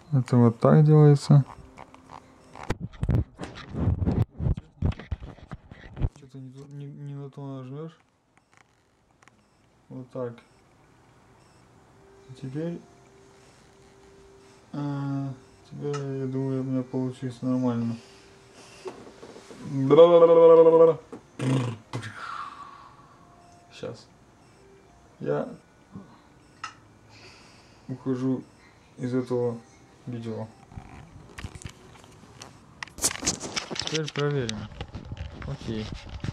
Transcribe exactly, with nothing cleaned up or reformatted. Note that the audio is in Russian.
Это вот так делается. Что-то не, не, не на то нажмешь. Вот так. Теперь, а, теперь я думаю, у меня получится нормально. Сейчас. Я ухожу из этого видео. Теперь проверим. Окей.